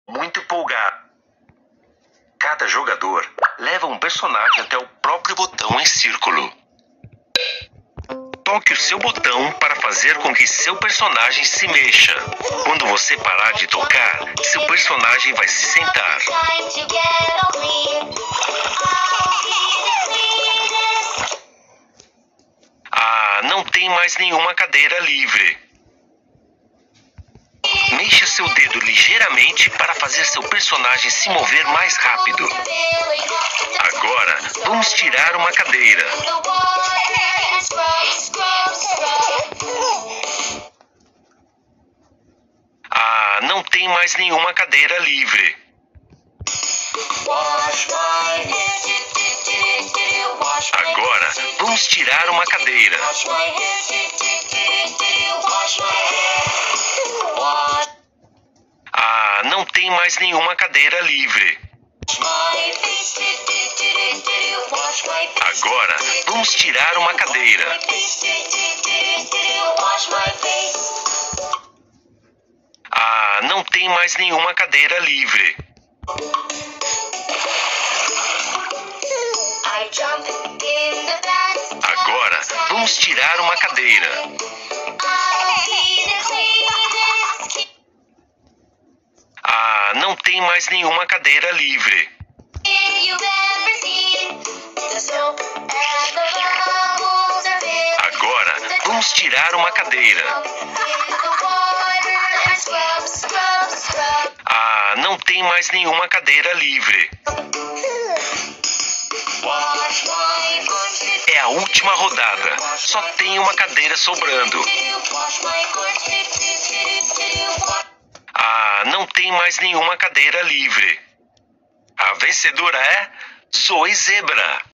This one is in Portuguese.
muito empolgado. Cada jogador leva um personagem até o próprio botão em círculo. Toque o seu botão para fazer com que seu personagem se mexa. Quando você parar de tocar, seu personagem vai se sentar. Ah, não tem mais nenhuma cadeira livre. Mexa seu dedo ligeiramente para fazer seu personagem se mover mais rápido. Agora, vamos tirar uma cadeira. Ah, não tem mais nenhuma cadeira livre. Agora, vamos tirar uma cadeira. Ah, não tem mais nenhuma cadeira livre. Agora, vamos tirar uma cadeira. Ah, não tem mais nenhuma cadeira livre. Agora, vamos tirar uma cadeira. Ah, não tem mais nenhuma cadeira livre. Agora, vamos tirar uma cadeira. Ah, não tem mais nenhuma cadeira livre. É a última rodada. Só tem uma cadeira sobrando. Ah, não tem mais nenhuma cadeira livre. A vencedora é Zoe Zebra.